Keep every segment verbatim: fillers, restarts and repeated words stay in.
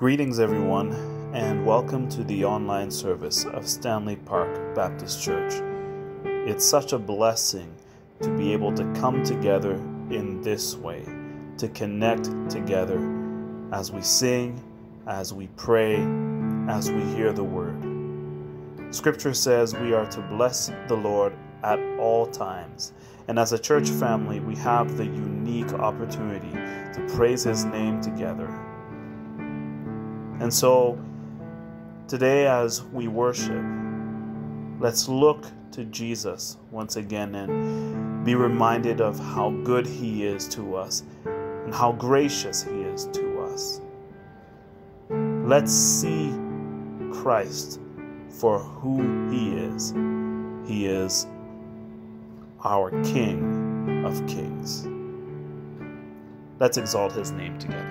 Greetings, everyone, and welcome to the online service of Stanley Park Baptist Church. It's such a blessing to be able to come together in this way, to connect together as we sing, as we pray, as we hear the word. Scripture says we are to bless the Lord at all times, and as a church family, we have the unique opportunity to praise His name together. And so, today as we worship, let's look to Jesus once again and be reminded of how good He is to us and how gracious He is to us. Let's see Christ for who He is. He is our King of Kings. Let's exalt His name together.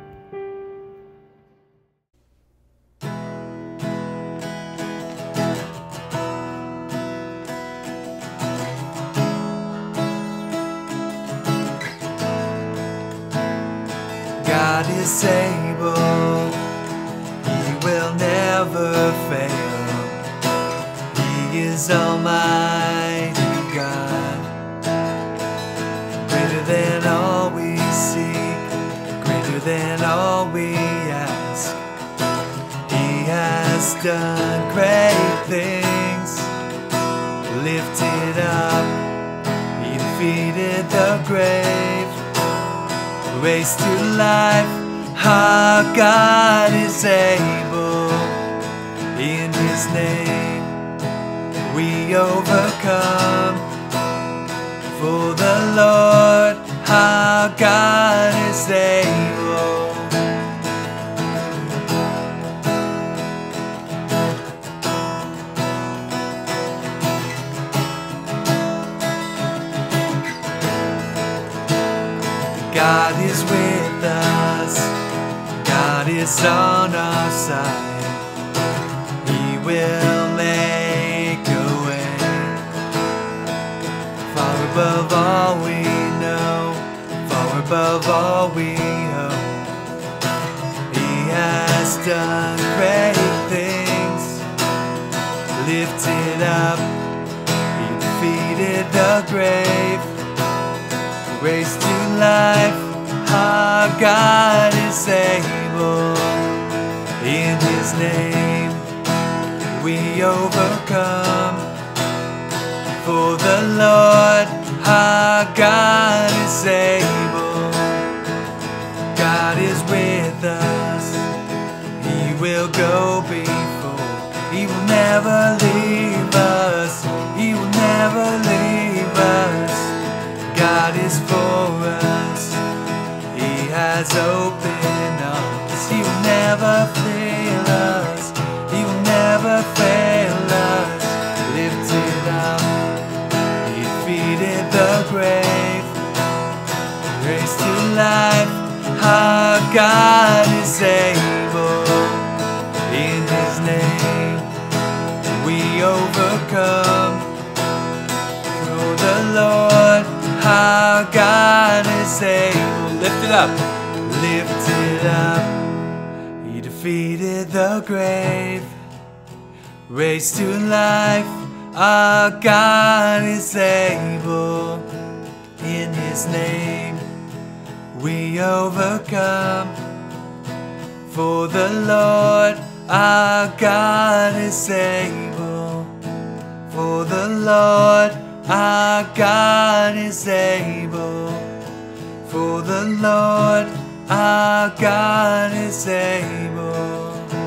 God is able, He will never fail. He is Almighty God, greater than all we seek, greater than all we ask. He has done great things, lifted up, He defeated the grave, raised to life. Our God is able. In His name we overcome. For the Lord our God is able. God is with us, God is on our side. He will make a way, far above all we know, far above all we hope. He has done great things, lifted up, He defeated the grave, raised to life. Our God is able. In His name we overcome. For the Lord our God is able. God is with us, He will go before. He will never leave us, He will never leave us. God is for us, He has opened arms. He will never fail us, He will never fail us. Lifted up, He defeated the grave, raised to life. Our God is able. In His name we overcome. Through the Lord our God is able. Lift it up. Lift it up. He defeated the grave, raised to life. Our God is able. In His name we overcome. For the Lord our God is able. For the Lord our God is able. For the Lord our God is able.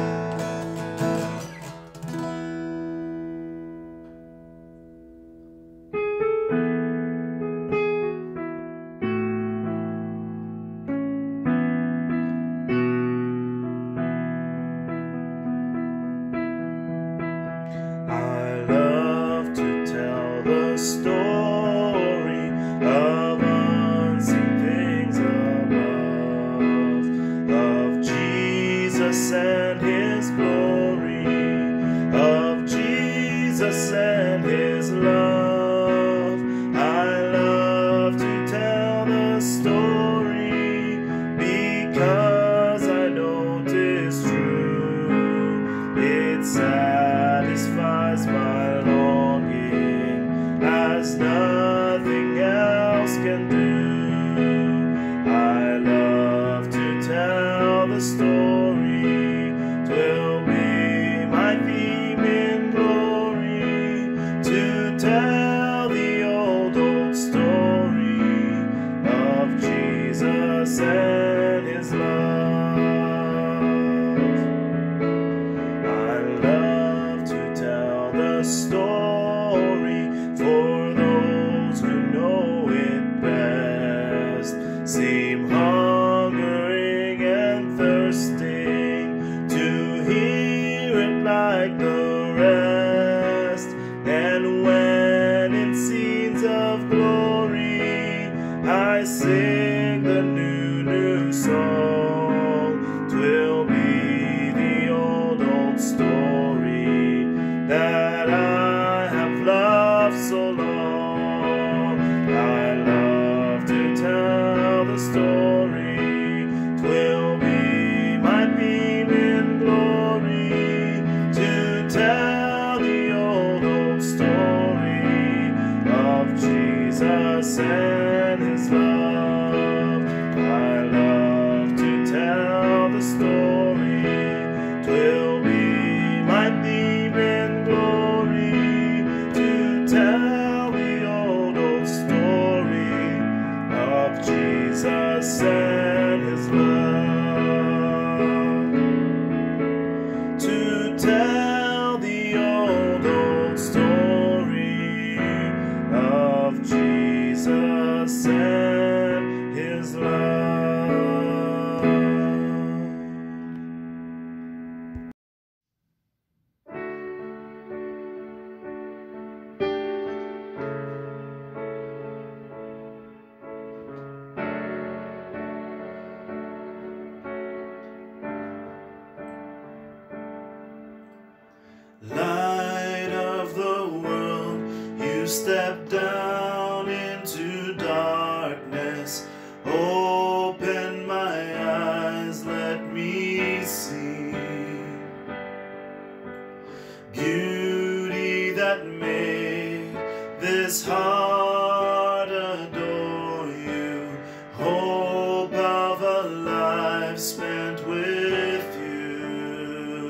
I love to tell the story of unseen things above, of Jesus and His glory, of Jesus and His love. I love to tell the story because I know 'tis step down into darkness. Open my eyes, let me see beauty that made this heart adore you. Hope of a life spent with you.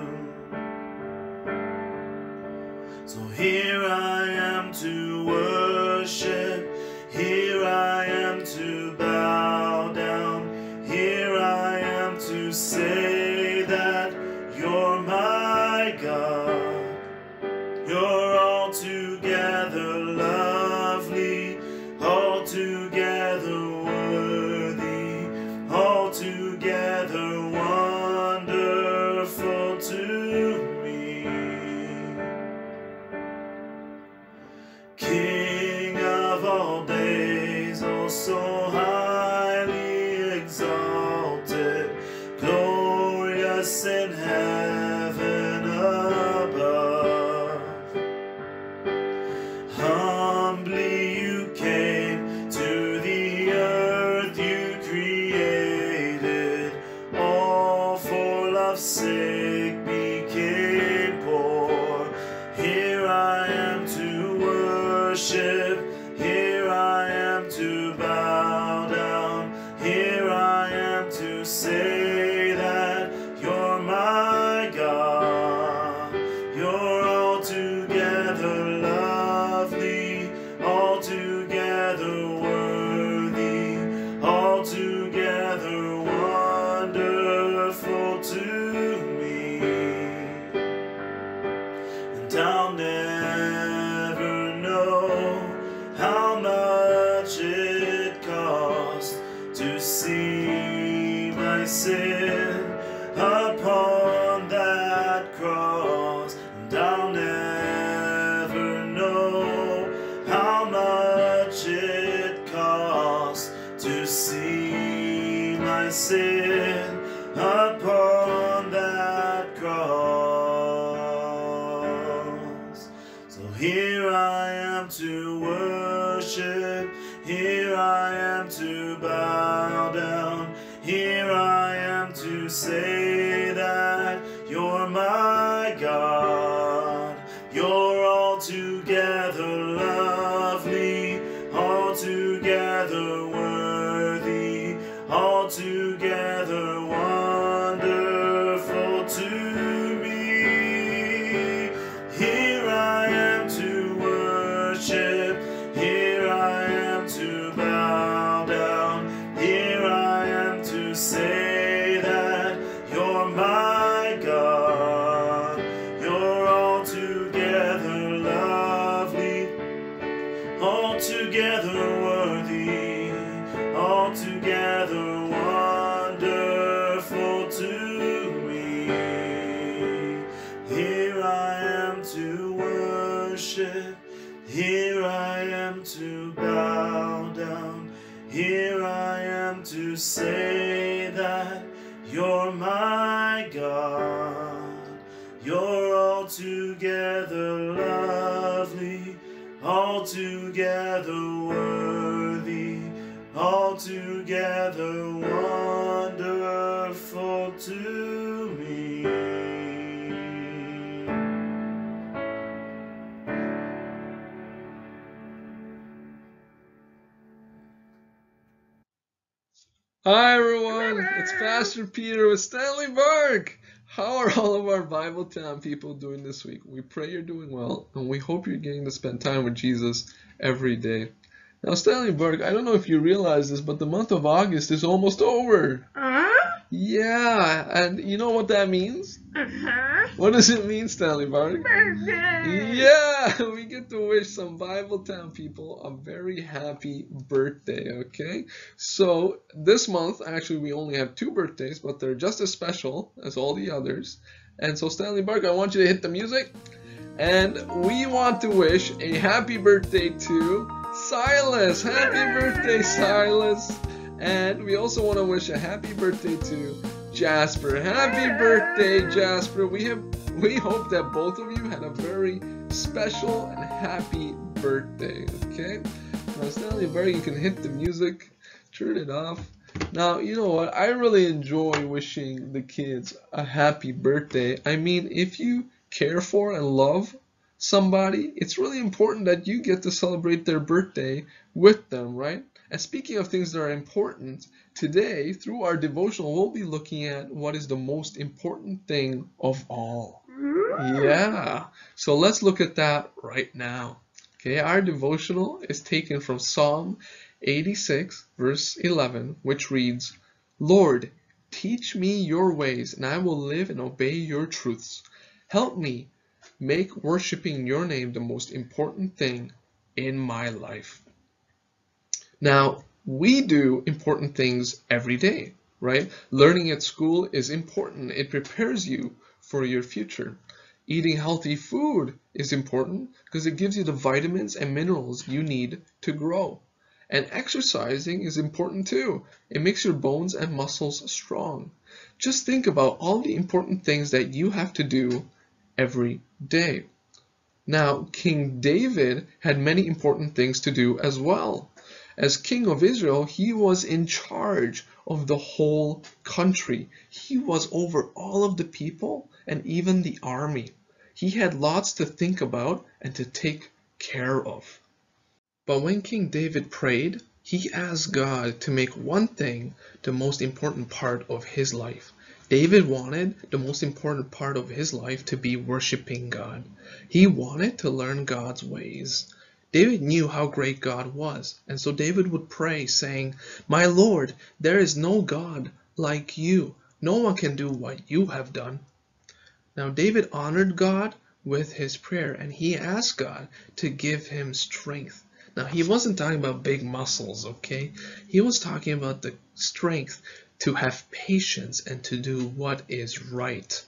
So here I am to worship, here I am to bow down, here I am to say that you're my God. You're altogether lovely, altogether worthy, altogether wonderful to me. King of all days, oh so highly exalted, glorious in heaven above. Humbly you came to the earth you created, all for love's sake became poor. Here I am to worship, here I am to bow down, here I am to say that you're my God. You're altogether lovely, altogether worthy, altogether wonderful to me. And I'll never know how much it cost to see my sin upon that cross. And I'll never know how much it cost to see my sin upon that cross. So here I am to worship, here I am to bow down, here I am to say that you're my God. You're altogether lovely, altogether worthy, altogether wonderful to me. Here I am to worship, here I am to bow down, here I am to say that you're my God. You're altogether lovely, altogether worthy, altogether wonderful to me. Here I am to worship, here I am to bow down, here I am to say that you're my God. You're altogether lovely, altogether worthy, altogether wonderful to me. Hi everyone, it's Pastor Peter with Stanley Burke. How are all of our Bible Town people doing this week? We pray you're doing well, and we hope you're getting to spend time with Jesus every day. Now, Stanley Burke, I don't know if you realize this, but the month of August is almost over. Uh-huh. Yeah, and you know what that means? Uh-huh. What does it mean, Stanley Burke? Birthday. Yeah, we get to wish some Bible Town people a very happy birthday, okay? So this month, actually, we only have two birthdays, but they're just as special as all the others. And so, Stanley Burke, I want you to hit the music. And we want to wish a happy birthday to Silas. Happy birthday, Silas. And we also want to wish a happy birthday to Jasper. Happy birthday, Jasper. We have we hope that both of you had a very special and happy birthday, okay? Now, Stanley Bark, you can hit the music, turn it off. Now, you know what? I really enjoy wishing the kids a happy birthday. I mean, if you care for and love somebody, it's really important that you get to celebrate their birthday with them, right? And speaking of things that are important, today, through our devotional, we'll be looking at what is the most important thing of all. Yeah, so let's look at that right now. Okay, our devotional is taken from Psalm eighty-six, verse eleven, which reads, Lord, teach me your ways, and I will live and obey your truths. Help me make worshiping your name the most important thing in my life. Now, we do important things every day, right? Learning at school is important. It prepares you for your future. Eating healthy food is important because it gives you the vitamins and minerals you need to grow. And exercising is important too. It makes your bones and muscles strong. Just think about all the important things that you have to do every day. Now, King David had many important things to do as well. As king of Israel, he was in charge of the whole country. He was over all of the people and even the army. He had lots to think about and to take care of. But when King David prayed, he asked God to make one thing the most important part of his life. David wanted the most important part of his life to be worshiping God. He wanted to learn God's ways. David knew how great God was, and so David would pray, saying, My Lord, there is no God like you. No one can do what you have done. Now David honored God with his prayer, and he asked God to give him strength. Now he wasn't talking about big muscles, okay? He was talking about the strength to have patience and to do what is right.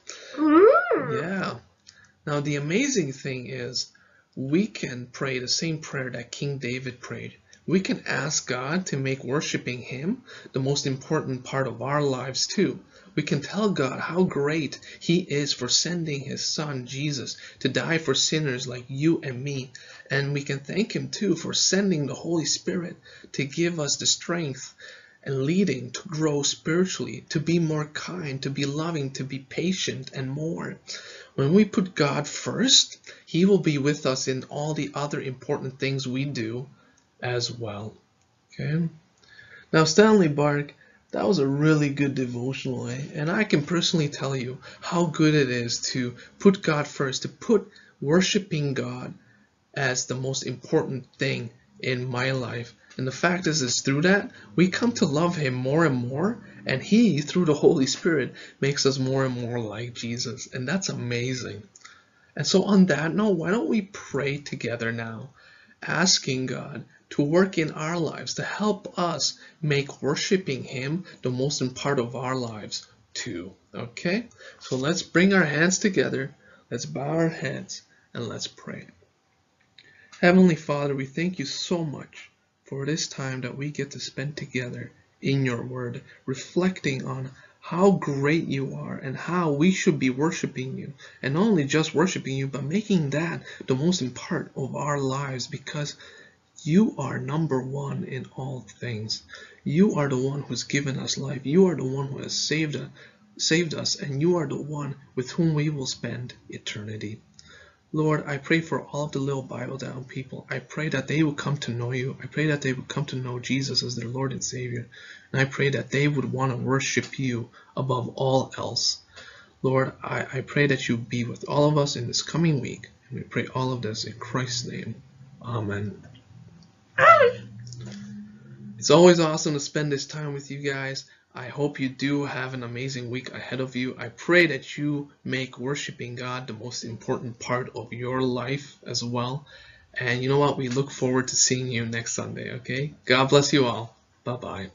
Yeah. Now the amazing thing is, we can pray the same prayer that King David prayed. We can ask God to make worshiping him the most important part of our lives too. We can tell God how great he is for sending his son Jesus to die for sinners like you and me. And we can thank him too for sending the Holy Spirit to give us the strength and leading to grow spiritually, to be more kind, to be loving, to be patient, and more. When we put God first, he will be with us in all the other important things we do as well. Okay. Now, Stanley Bark, that was a really good devotional, eh? And I can personally tell you how good it is to put God first, to put worshiping God as the most important thing in my life. And the fact is, is through that, we come to love him more and more, and he, through the Holy Spirit, makes us more and more like Jesus. And that's amazing. And so on that note, why don't we pray together now, asking God to work in our lives, to help us make worshiping him the most important part of our lives too. Okay? So let's bring our hands together, let's bow our heads, and let's pray. Heavenly Father, we thank you so much for this time that we get to spend together in your word, reflecting on how great you are and how we should be worshiping you. And not only just worshiping you, but making that the most important part of our lives, because you are number one in all things. You are the one who's given us life. You are the one who has saved us, saved us, and you are the one with whom we will spend eternity. Lord, I pray for all of the Little Bible Down people. I pray that they would come to know you. I pray that they would come to know Jesus as their Lord and Savior. And I pray that they would want to worship you above all else. Lord, I, I pray that you be with all of us in this coming week. And we pray all of this in Christ's name. Amen. It's always awesome to spend this time with you guys. I hope you do have an amazing week ahead of you. I pray that you make worshiping God the most important part of your life as well. And you know what? We look forward to seeing you next Sunday, okay? God bless you all. Bye-bye.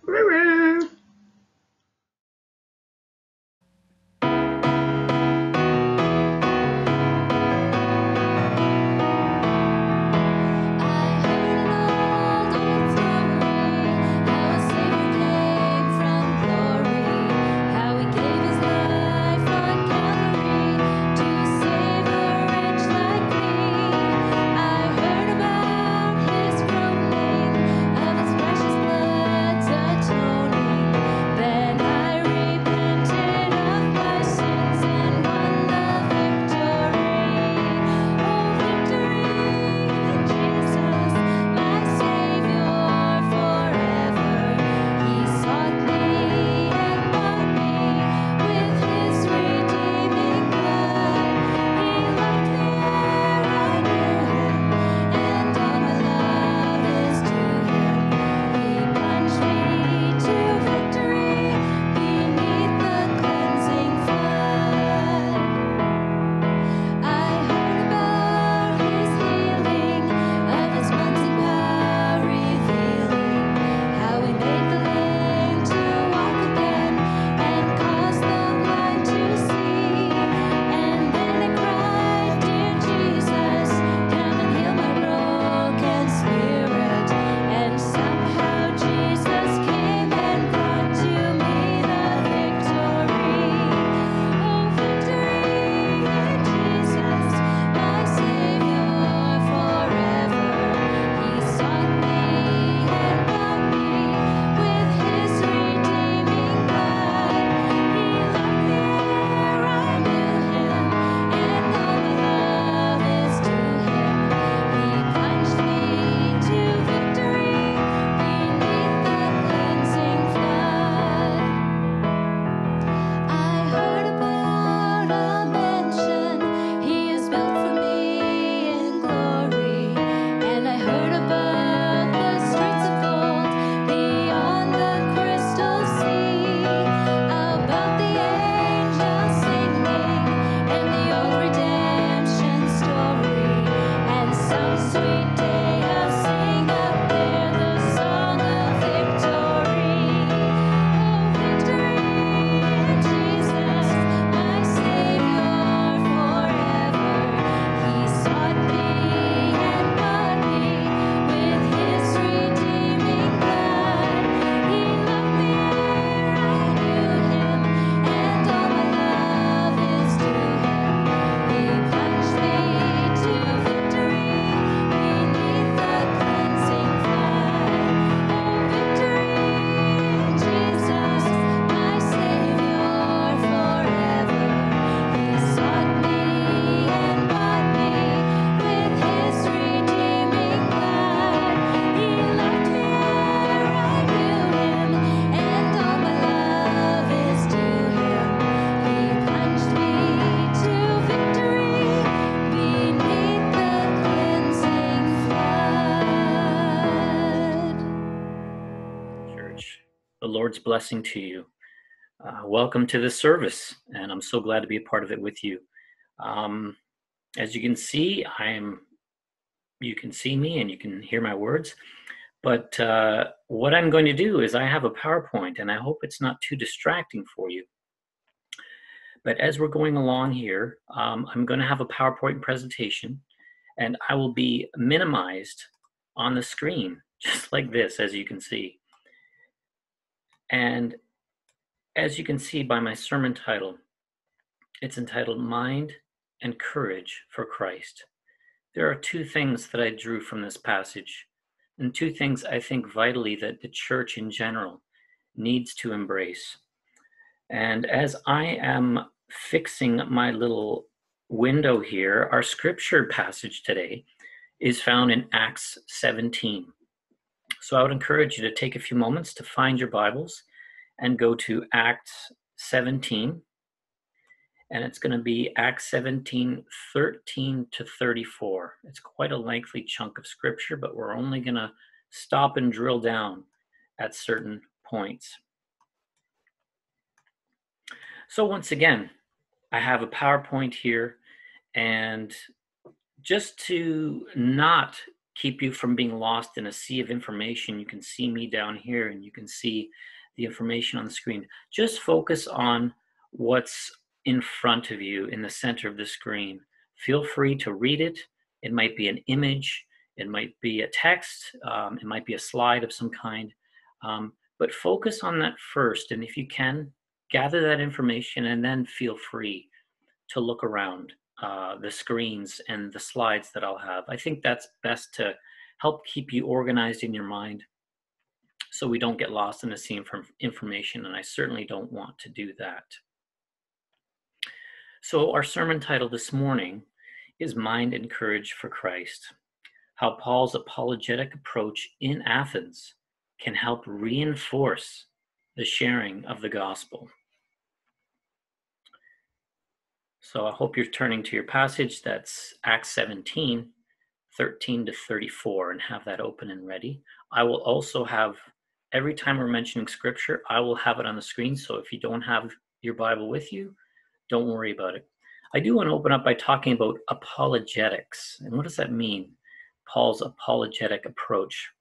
How he gave his life on Calvary to save a wretch like me. Lord's blessing to you. Uh, welcome to this service, and I'm so glad to be a part of it with you. Um, as you can see, I'm. You can see me and you can hear my words. But uh, what I'm going to do is I have a PowerPoint, and I hope it's not too distracting for you. But as we're going along here, um, I'm going to have a PowerPoint presentation, and I will be minimized on the screen, just like this, as you can see. And as you can see by my sermon title, it's entitled Mind and Courage for Christ. There are two things that I drew from this passage, and two things I think vitally that the church in general needs to embrace. And as I am fixing my little window here, our scripture passage today is found in Acts seventeen. So I would encourage you to take a few moments to find your Bibles and go to Acts seventeen. And it's going to be Acts seventeen, thirteen to thirty-four. It's quite a lengthy chunk of scripture, but we're only going to stop and drill down at certain points. So once again, I have a PowerPoint here, and just to not keep you from being lost in a sea of information, you can see me down here and you can see the information on the screen. Just focus on what's in front of you in the center of the screen. Feel free to read it. It might be an image, it might be a text, um, it might be a slide of some kind, um, but focus on that first. And if you can, gather that information and then feel free to look around uh, the screens and the slides that I'll have. I think that's best to help keep you organized in your mind so we don't get lost in the sea of information, and I certainly don't want to do that. So our sermon title this morning is Mind and Courage for Christ, how Paul's apologetic approach in Athens can help reinforce the sharing of the gospel. So I hope you're turning to your passage. That's Acts seventeen, thirteen to thirty-four, and have that open and ready. I will also have, every time we're mentioning scripture, I will have it on the screen. So if you don't have your Bible with you, don't worry about it. I do want to open up by talking about apologetics. And what does that mean? Paul's apologetic approach.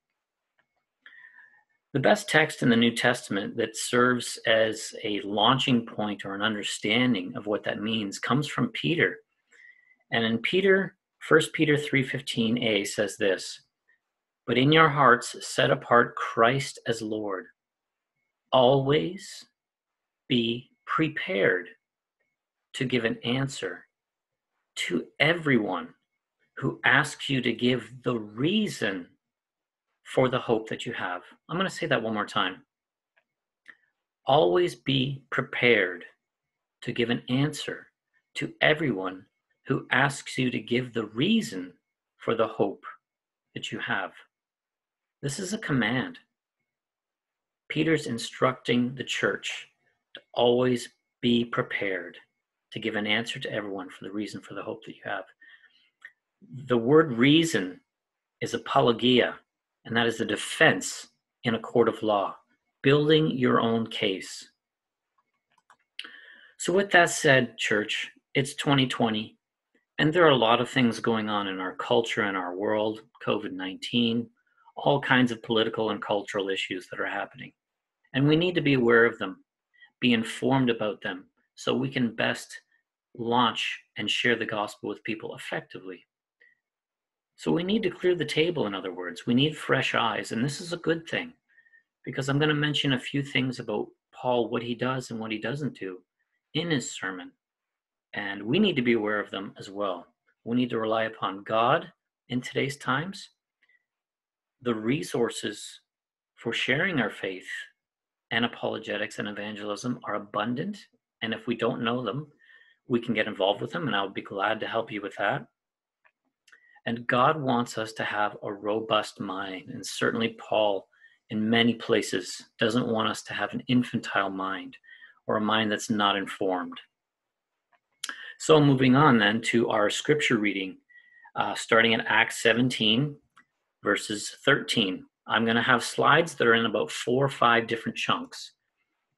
The best text in the New Testament that serves as a launching point or an understanding of what that means comes from Peter. And in Peter, First Peter three fifteen a says this, "But in your hearts set apart Christ as Lord. Always be prepared to give an answer to everyone who asks you to give the reason for the hope that you have." I'm going to say that one more time. Always be prepared to give an answer to everyone who asks you to give the reason for the hope that you have. This is a command. Peter's instructing the church to always be prepared to give an answer to everyone for the reason for the hope that you have. The word reason is apologia, and that is the defense in a court of law, building your own case. So with that said, church, it's twenty twenty, and there are a lot of things going on in our culture and our world, COVID nineteen, all kinds of political and cultural issues that are happening. And we need to be aware of them, be informed about them, so we can best launch and share the gospel with people effectively. So we need to clear the table, in other words. We need fresh eyes, and this is a good thing, because I'm going to mention a few things about Paul, what he does and what he doesn't do in his sermon. And we need to be aware of them as well. We need to rely upon God in today's times. The resources for sharing our faith and apologetics and evangelism are abundant. And if we don't know them, we can get involved with them, and I would be glad to help you with that. And God wants us to have a robust mind. And certainly Paul, in many places, doesn't want us to have an infantile mind or a mind that's not informed. So moving on then to our scripture reading, uh, starting in Acts seventeen, verses thirteen. I'm going to have slides that are in about four or five different chunks.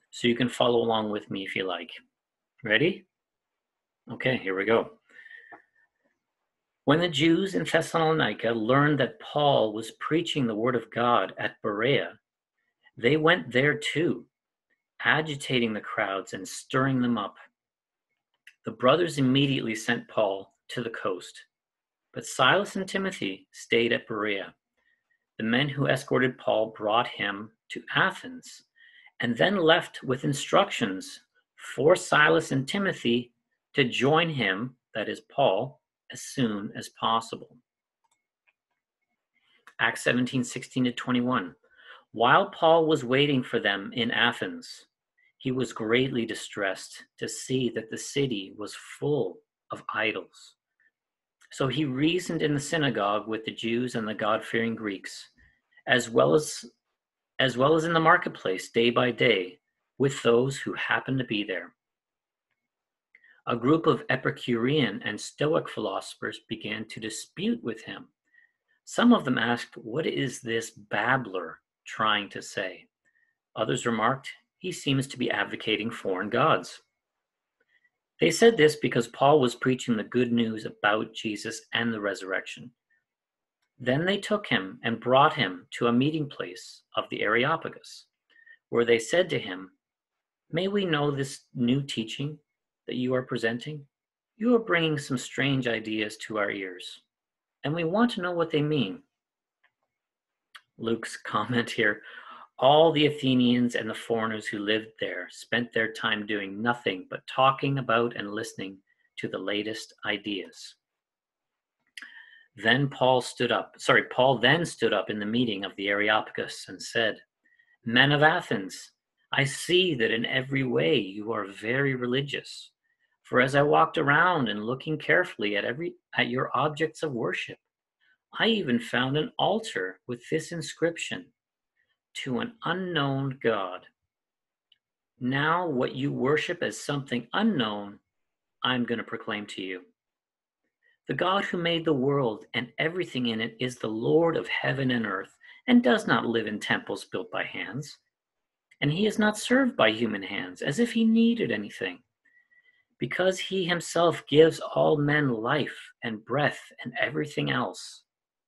so you can follow along with me if you like. Ready? Okay, here we go. When the Jews in Thessalonica learned that Paul was preaching the word of God at Berea, they went there too, agitating the crowds and stirring them up. The brothers immediately sent Paul to the coast, but Silas and Timothy stayed at Berea. The men who escorted Paul brought him to Athens, and then left with instructions for Silas and Timothy to join him, that is Paul, as soon as possible. Acts seventeen, sixteen to twenty-one. While Paul was waiting for them in Athens, he was greatly distressed to see that the city was full of idols. So he reasoned in the synagogue with the Jews and the God-fearing Greeks, as well as as well as in the marketplace day by day with those who happened to be there. A group of Epicurean and Stoic philosophers began to dispute with him. Some of them asked, "What is this babbler trying to say?" Others remarked, "He seems to be advocating foreign gods." They said this because Paul was preaching the good news about Jesus and the resurrection. Then they took him and brought him to a meeting place of the Areopagus, where they said to him, "May we know this new teaching that you are presenting? You are bringing some strange ideas to our ears, and we want to know what they mean." Luke's comment here, all the Athenians and the foreigners who lived there spent their time doing nothing but talking about and listening to the latest ideas. Then Paul stood up, sorry, Paul then stood up in the meeting of the Areopagus and said, "Men of Athens, I see that in every way you are very religious. For as I walked around and looking carefully at every at your objects of worship, I even found an altar with this inscription, 'To an unknown God.' Now what you worship as something unknown, I'm going to proclaim to you. The God who made the world and everything in it is the Lord of heaven and earth, and does not live in temples built by hands. And he is not served by human hands, as if he needed anything, because he himself gives all men life and breath and everything else.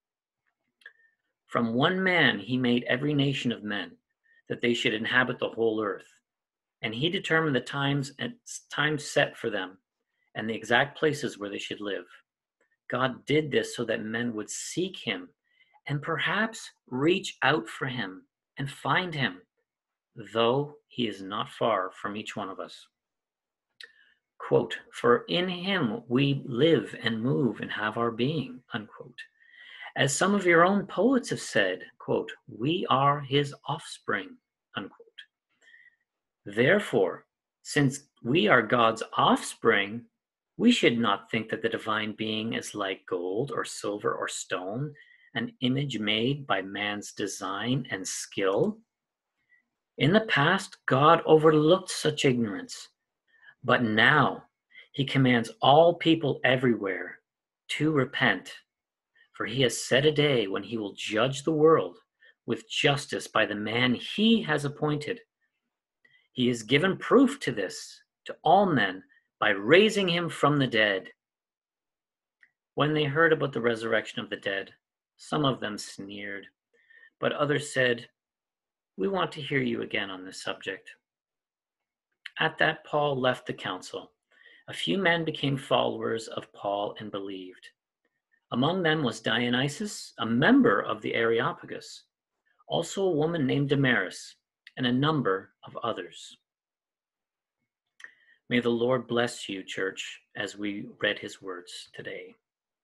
From one man he made every nation of men, that they should inhabit the whole earth. And he determined the times and times set for them, and the exact places where they should live. God did this so that men would seek him and perhaps reach out for him and find him, though he is not far from each one of us." Quote, "For in him we live and move and have our being," unquote. As some of your own poets have said, quote, "We are his offspring," unquote. Therefore, since we are God's offspring, we should not think that the divine being is like gold or silver or stone, an image made by man's design and skill. In the past, God overlooked such ignorance, but now he commands all people everywhere to repent, for he has set a day when he will judge the world with justice by the man he has appointed. He has given proof to this to all men by raising him from the dead. When they heard about the resurrection of the dead, some of them sneered, but others said, "We want to hear you again on this subject." At that, Paul left the council. A few men became followers of Paul and believed. Among them was Dionysius, a member of the Areopagus, also a woman named Damaris, and a number of others. May the Lord bless you, church, as we read his words today.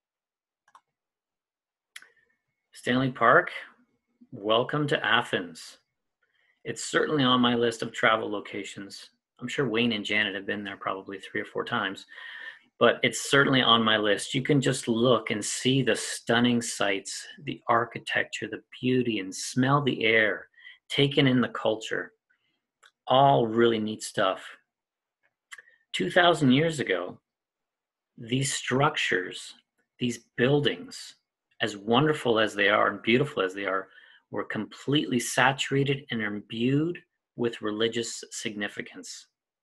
Stanley Park, welcome to Athens. It's certainly on my list of travel locations. I'm sure Wayne and Janet have been there probably three or four times, but it's certainly on my list. You can just look and see the stunning sights, the architecture, the beauty, and smell the air, taking in the culture. All really neat stuff. two thousand years ago, these structures, these buildings, as wonderful as they are and beautiful as they are, were completely saturated and imbued with religious significance.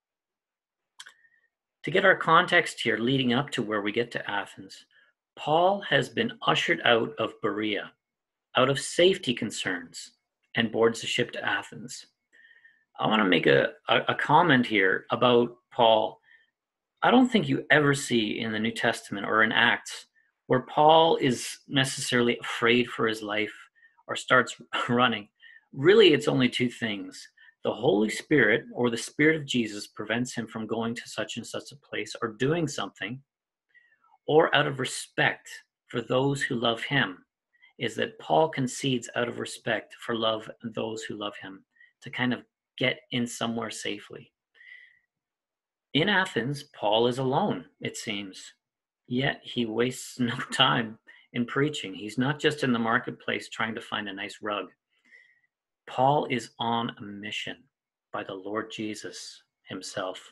To get our context here leading up to where we get to Athens, Paul has been ushered out of Berea, out of safety concerns, and boards the ship to Athens. I want to make a, a, a comment here about Paul. I don't think you ever see in the New Testament or in Acts where Paul is necessarily afraid for his life or starts running. Really, it's only two things. The Holy Spirit or the Spirit of Jesus prevents him from going to such and such a place or doing something, or out of respect for those who love him, is that Paul concedes out of respect for love and those who love him to kind of get in somewhere safely. In Athens, Paul is alone, it seems, yet he wastes no time in preaching. He's not just in the marketplace trying to find a nice rug. Paul is on a mission by the Lord Jesus himself.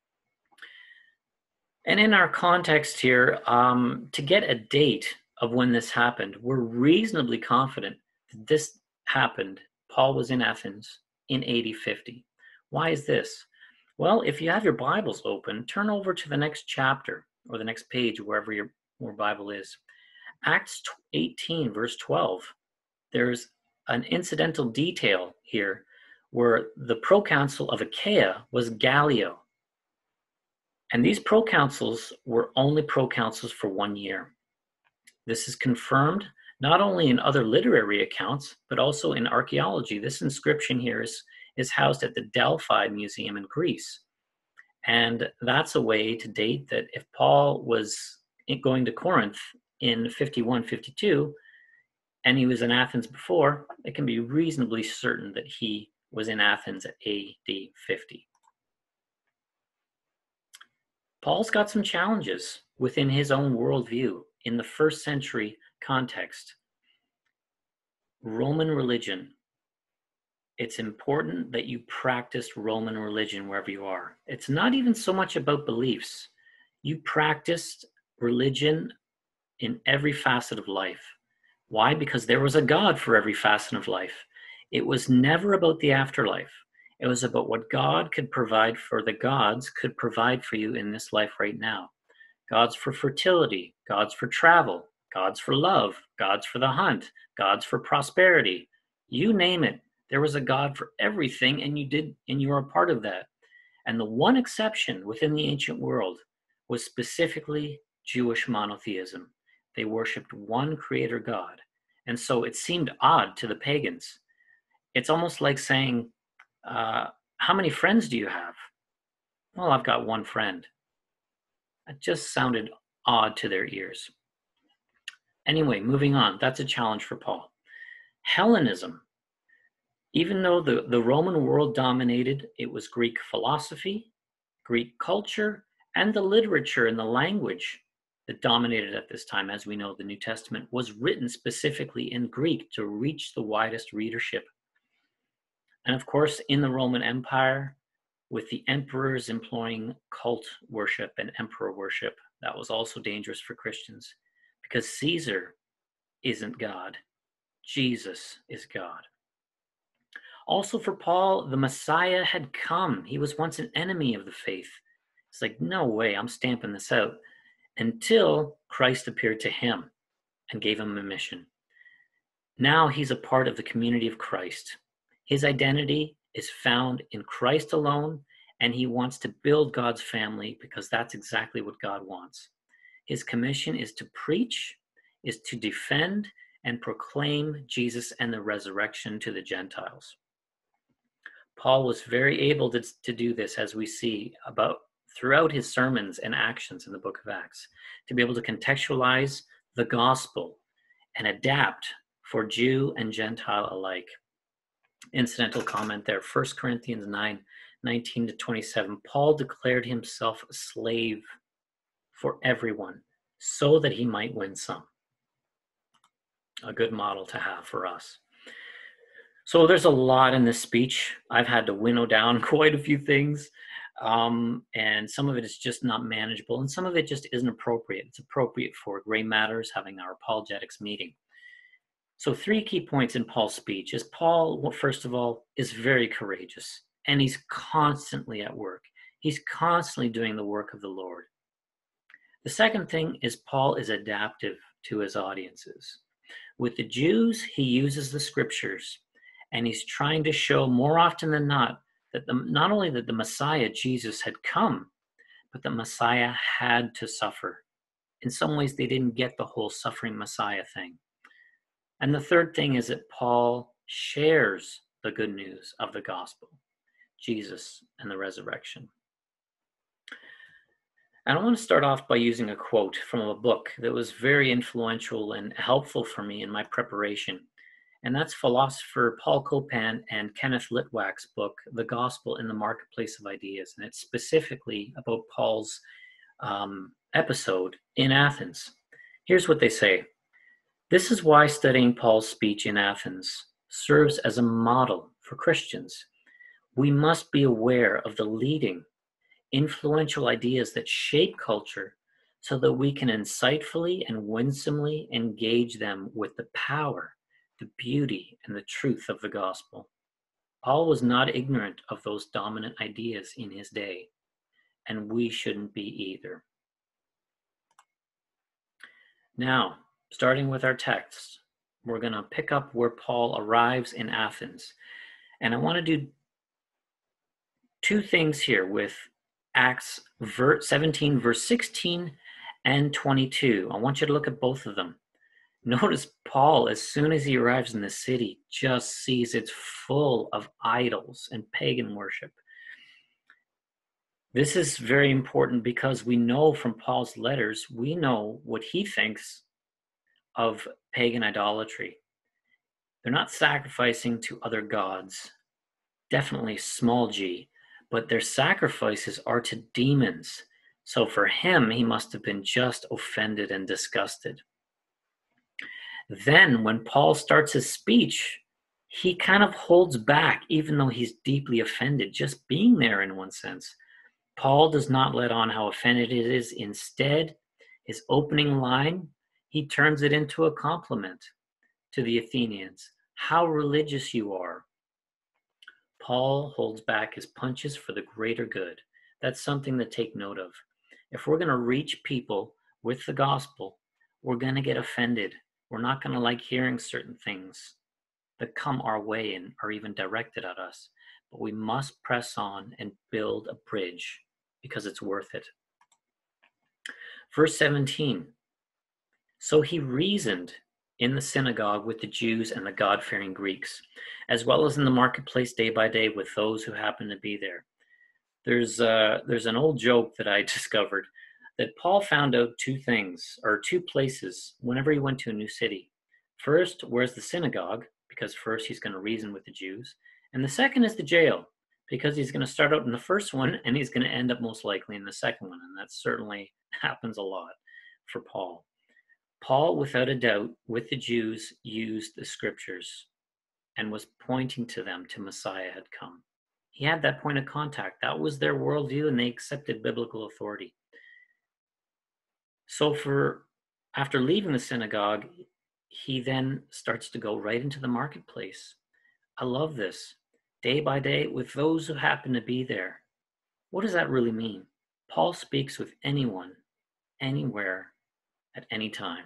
And in our context here, um, to get a date of when this happened, we're reasonably confident that this happened. Paul was in Athens in A D fifty. Why is this? Well, if you have your Bibles open, turn over to the next chapter or the next page, wherever your, your Bible is. Acts eighteen, verse twelve. There's an incidental detail here where the proconsul of Achaia was Gallio. And these proconsuls were only proconsuls for one year. This is confirmed not only in other literary accounts, but also in archaeology. This inscription here is, is housed at the Delphi Museum in Greece. And that's a way to date that if Paul was going to Corinth in fifty-one, fifty-two, and he was in Athens before, it can be reasonably certain that he was in Athens at A D fifty. Paul's got some challenges within his own worldview in the first century context. Roman religion. It's important that you practice Roman religion wherever you are. It's not even so much about beliefs. You practiced religion in every facet of life. Why? Because there was a God for every facet of life. It was never about the afterlife. It was about what God could provide for the gods could provide for you in this life right now. Gods for fertility, gods for travel, gods for love, gods for the hunt, gods for prosperity. You name it. There was a God for everything, and you did, and you were a part of that. And the one exception within the ancient world was specifically Jewish monotheism. They worshipped one creator God. And so it seemed odd to the pagans. It's almost like saying, uh, how many friends do you have? Well, I've got one friend. It just sounded odd to their ears. Anyway, moving on. That's a challenge for Paul. Hellenism. Even though the, the Roman world dominated, it was Greek philosophy, Greek culture, and the literature and the language that dominated at this time. As we know, the New Testament was written specifically in Greek to reach the widest readership. And of course, in the Roman Empire, with the emperors employing cult worship and emperor worship, that was also dangerous for Christians because Caesar isn't God. Jesus is God. Also for Paul, the Messiah had come. He was once an enemy of the faith. It's like, no way, I'm stamping this out. Until Christ appeared to him and gave him a mission. Now he's a part of the community of Christ. His identity is found in Christ alone, and he wants to build God's family because that's exactly what God wants. His commission is to preach, is to defend, and proclaim Jesus and the resurrection to the Gentiles. Paul was very able to, to do this, as we see about throughout his sermons and actions in the book of Acts, to be able to contextualize the gospel and adapt for Jew and Gentile alike. Incidental comment there, First Corinthians nine, nineteen to twenty-seven. Paul declared himself a slave for everyone so that he might win some. A good model to have for us. So there's a lot in this speech. I've had to winnow down quite a few things. Um, and some of it is just not manageable, and some of it just isn't appropriate. It's appropriate for Gray Matters having our apologetics meeting. So three key points in Paul's speech is Paul, well, first of all, is very courageous. and he's constantly at work. He's constantly doing the work of the Lord. The second thing is Paul is adaptive to his audiences. With the Jews, he uses the scriptures, and he's trying to show more often than not that the, not only that the Messiah, Jesus, had come, but the Messiah had to suffer. In some ways, they didn't get the whole suffering Messiah thing. And the third thing is that Paul shares the good news of the gospel, Jesus and the resurrection. And I want to start off by using a quote from a book that was very influential and helpful for me in my preparation. And that's philosopher Paul Copan and Kenneth Litwack's book, The Gospel in the Marketplace of Ideas. And it's specifically about Paul's um, episode in Athens. Here's what they say. This is why studying Paul's speech in Athens serves as a model for Christians. We must be aware of the leading, influential ideas that shape culture so that we can insightfully and winsomely engage them with the power, the beauty, and the truth of the gospel. Paul was not ignorant of those dominant ideas in his day, and we shouldn't be either. Now, starting with our text, we're going to pick up where Paul arrives in Athens. And I want to do two things here with Acts seventeen, verse sixteen and twenty-two. I want you to look at both of them. Notice Paul, as soon as he arrives in the city, just sees it's full of idols and pagan worship. This is very important because we know from Paul's letters, we know what he thinks of pagan idolatry. They're not sacrificing to other gods, definitely small g, but their sacrifices are to demons. So for him, he must have been just offended and disgusted. Then when Paul starts his speech, he kind of holds back, even though he's deeply offended, just being there in one sense. Paul does not let on how offended it is. Instead, his opening line, he turns it into a compliment to the Athenians. How religious you are. Paul holds back his punches for the greater good. That's something to take note of. If we're going to reach people with the gospel, we're going to get offended. We're not going to like hearing certain things that come our way and are even directed at us. But we must press on and build a bridge because it's worth it. Verse seventeen. So he reasoned in the synagogue with the Jews and the God-fearing Greeks, as well as in the marketplace day by day with those who happened to be there. There's uh, there's an old joke that I discovered that Paul found out two things, or two places, whenever he went to a new city. First, where's the synagogue? Because first he's going to reason with the Jews. And the second is the jail, because he's going to start out in the first one and he's going to end up most likely in the second one. And that certainly happens a lot for Paul. Paul, without a doubt, with the Jews, used the scriptures and was pointing to them to Messiah had come. He had that point of contact. That was their worldview, and they accepted biblical authority. So for after leaving the synagogue, he then starts to go right into the marketplace. I love this. Day by day with those who happen to be there. What does that really mean? Paul speaks with anyone, anywhere, at any time.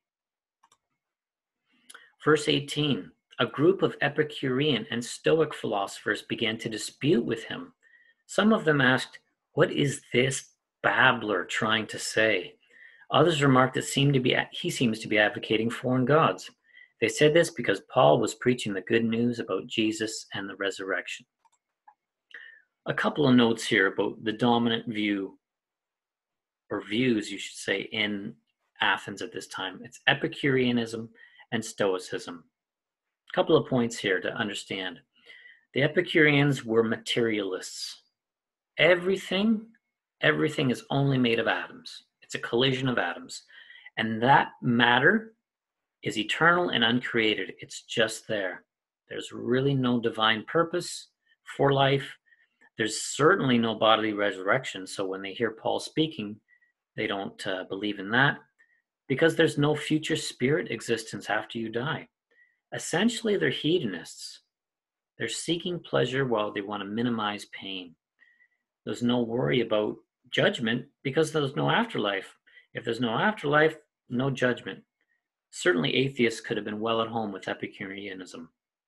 Verse eighteen, a group of Epicurean and Stoic philosophers began to dispute with him. Some of them asked, what is this babbler trying to say? Others remarked that seemed to be, he seems to be advocating foreign gods. They said this because Paul was preaching the good news about Jesus and the resurrection. A couple of notes here about the dominant view, or views, you should say, in Athens at this time. It's Epicureanism and Stoicism. A couple of points here to understand. The Epicureans were materialists. Everything, everything is only made of atoms. It's a collision of atoms. And that matter is eternal and uncreated. It's just there. There's really no divine purpose for life. There's certainly no bodily resurrection. So when they hear Paul speaking, they don't uh, believe in that, because there's no future spirit existence after you die. Essentially, they're hedonists. They're seeking pleasure while they want to minimize pain. There's no worry about judgment because there's no afterlife. If there's no afterlife, no judgment. Certainly atheists could have been well at home with Epicureanism.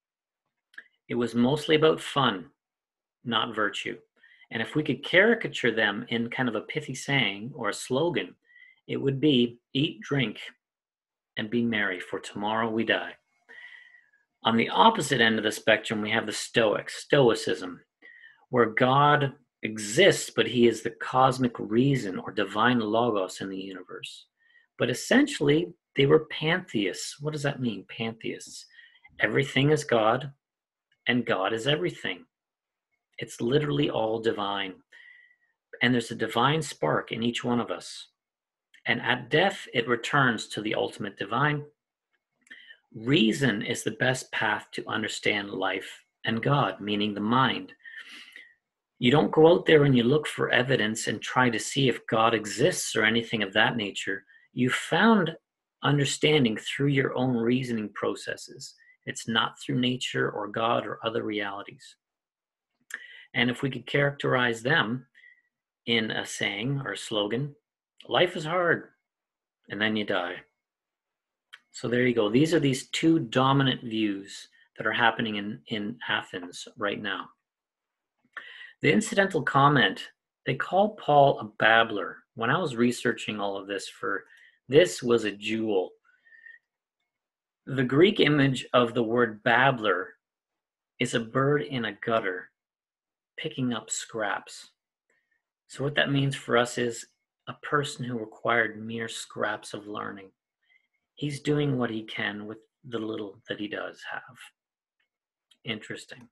It was mostly about fun, not virtue. And if we could caricature them in kind of a pithy saying or a slogan, it would be, eat, drink, and be merry, for tomorrow we die. On the opposite end of the spectrum, we have the Stoics, Stoicism, where God exists, but he is the cosmic reason or divine logos in the universe. But essentially, they were pantheists. What does that mean, pantheists? Everything is God, and God is everything. It's literally all divine. And there's a divine spark in each one of us. And at death, it returns to the ultimate divine. Reason is the best path to understand life and God, meaning the mind. You don't go out there and you look for evidence and try to see if God exists or anything of that nature. You found understanding through your own reasoning processes. It's not through nature or God or other realities. And if we could characterize them in a saying or a slogan, life is hard, and then you die. So there you go. These are these two dominant views that are happening in, in Athens right now. The incidental comment, they call Paul a babbler. When I was researching all of this for, this was a jewel. The Greek image of the word babbler is a bird in a gutter picking up scraps. So what that means for us is a person who required mere scraps of learning. He's doing what he can with the little that he does have. Interesting.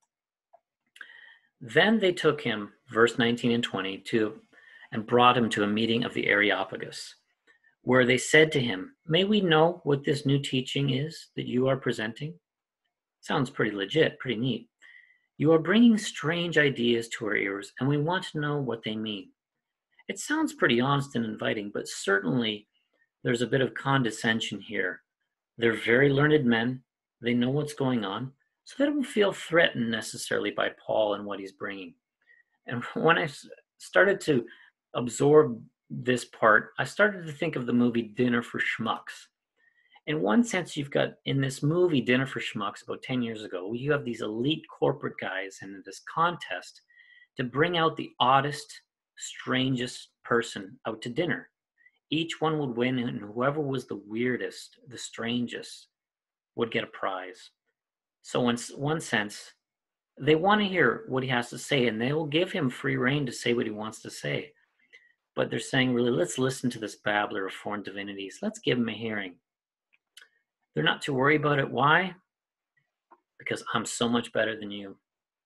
Then they took him, verse nineteen and twenty, to and brought him to a meeting of the Areopagus, where they said to him, "May we know what this new teaching is that you are presenting?" Sounds pretty legit, pretty neat. "You are bringing strange ideas to our ears, and we want to know what they mean." It sounds pretty honest and inviting, but certainly there's a bit of condescension here. They're very learned men. They know what's going on, so they don't feel threatened necessarily by Paul and what he's bringing. And when I started to absorb this part, I started to think of the movie Dinner for Schmucks. In one sense, you've got, in this movie Dinner for Schmucks about ten years ago, you have these elite corporate guys in this contest to bring out the oddest, strangest person out to dinner. Each one would win, and whoever was the weirdest, the strangest, would get a prize. So in one sense, they want to hear what he has to say, and they will give him free rein to say what he wants to say. But they're saying, really, let's listen to this babbler of foreign divinities. Let's give him a hearing. They're not too worried about it. Why? Because I'm so much better than you.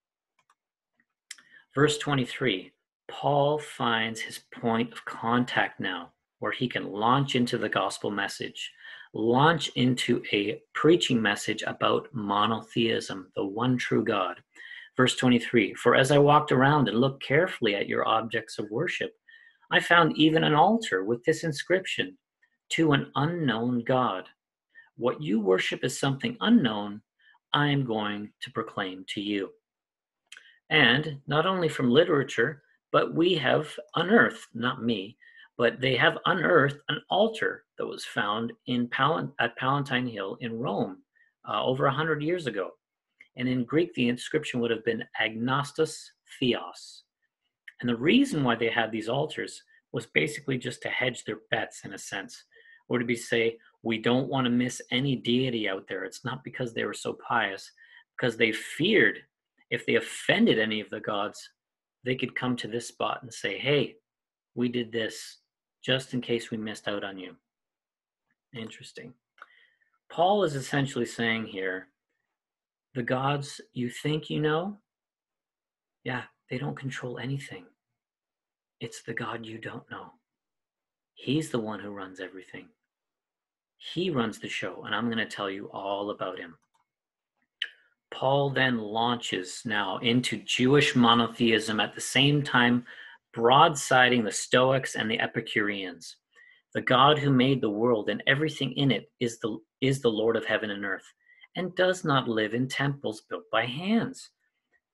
Verse twenty-three, Paul finds his point of contact now, where he can launch into the gospel message, launch into a preaching message about monotheism, the one true God. Verse twenty-three, "For as I walked around and looked carefully at your objects of worship, I found even an altar with this inscription, 'To an unknown God.' What you worship is something unknown, I am going to proclaim to you." And not only from literature, but we have unearthed, not me, but they have unearthed an altar that was found in Pal- at Palatine Hill in Rome uh, over one hundred years ago. And in Greek, the inscription would have been Agnostos Theos. And the reason why they had these altars was basically just to hedge their bets, in a sense, or to be say, we don't want to miss any deity out there. It's not because they were so pious, because they feared if they offended any of the gods, they could come to this spot and say, hey, we did this just in case we missed out on you. Interesting. Paul is essentially saying here, the gods you think you know, yeah, they don't control anything. It's the God you don't know. He's the one who runs everything. He runs the show, and I'm going to tell you all about him. Paul then launches now into Jewish monotheism, at the same time broadsiding the Stoics and the Epicureans. The God who made the world and everything in it is the, is the Lord of heaven and earth, and does not live in temples built by hands.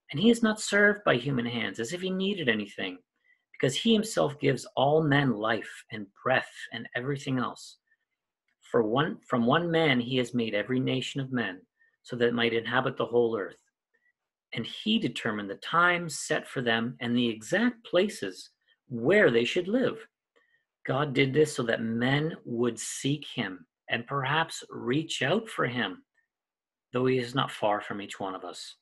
And he is not served by human hands as if he needed anything, because he himself gives all men life and breath and everything else. For one, from one man he has made every nation of men, so that it might inhabit the whole earth. And he determined the times set for them and the exact places where they should live. God did this so that men would seek him and perhaps reach out for him, though he is not far from each one of us.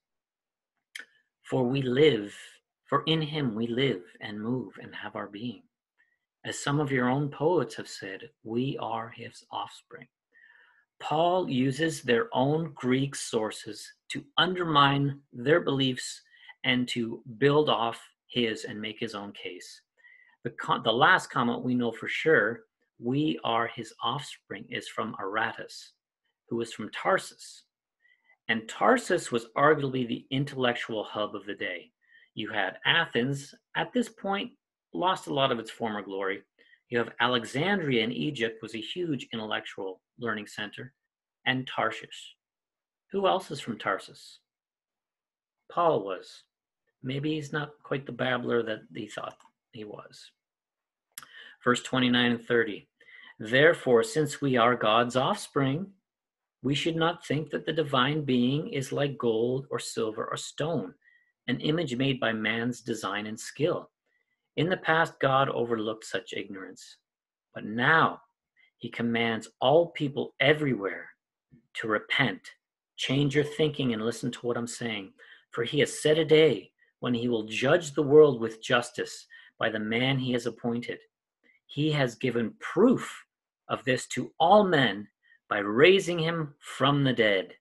For we live, for in him we live and move and have our being. As some of your own poets have said, we are his offspring. Paul uses their own Greek sources to undermine their beliefs and to build off his and make his own case. The, con- the last comment we know for sure, we are his offspring, is from Aratus, who was from Tarsus. And Tarsus was arguably the intellectual hub of the day. You had Athens, at this point, lost a lot of its former glory. You have Alexandria in Egypt, was a huge intellectual learning center, and Tarshish. Who else is from Tarsus? Paul was. Maybe he's not quite the babbler that he thought he was. Verse twenty-nine and thirty. Therefore, since we are God's offspring, we should not think that the divine being is like gold or silver or stone, an image made by man's design and skill. In the past, God overlooked such ignorance, but now he commands all people everywhere to repent, change your thinking and listen to what I'm saying, for he has set a day when he will judge the world with justice by the man he has appointed. He has given proof of this to all men by raising him from the dead.